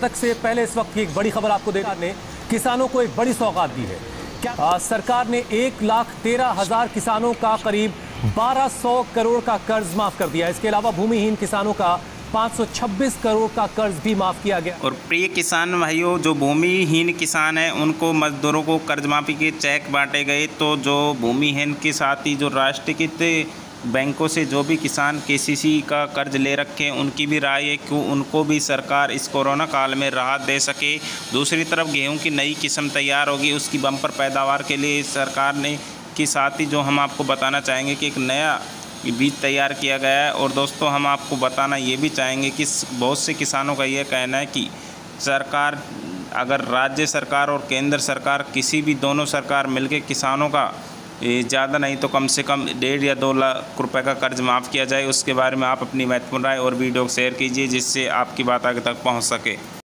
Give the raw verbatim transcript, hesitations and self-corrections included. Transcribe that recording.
शतक से पहले इस वक्त की एक बड़ी खबर आपको देने ने किसानों को एक बड़ी सौगात दी है। क्या आ, सरकार ने एक लाख तेरह हजार किसानों का करीब बारह सौ करोड़ का कर्ज माफ कर दिया। इसके अलावा भूमिहीन किसानों का पाँच सौ छब्बीस करोड़ का कर्ज भी माफ किया गया। और प्रिय किसान भाइयों, जो भूमिहीन किसान हैं उनको मजदूरों को कर्ज माफी के चेक बांटे गए। तो जो भूमिहीन के साथ ही जो राष्ट्रीयकृत बैंकों से जो भी किसान केसीसी का कर्ज ले रखे हैं उनकी भी राय है कि उनको भी सरकार इस कोरोना काल में राहत दे सके। दूसरी तरफ गेहूं की नई किस्म तैयार होगी, उसकी बम्पर पैदावार के लिए सरकार ने के साथ ही जो हम आपको बताना चाहेंगे कि एक नया बीज तैयार किया गया है। और दोस्तों, हम आपको बताना ये भी चाहेंगे कि बहुत से किसानों का ये कहना है कि सरकार, अगर राज्य सरकार और केंद्र सरकार किसी भी दोनों सरकार मिलकर किसानों का ज़्यादा नहीं तो कम से कम डेढ़ या दो लाख रुपए का कर्ज माफ़ किया जाए, उसके बारे में आप अपनी महत्वपूर्ण राय और वीडियो को शेयर कीजिए जिससे आपकी बात आगे तक पहुंच सके।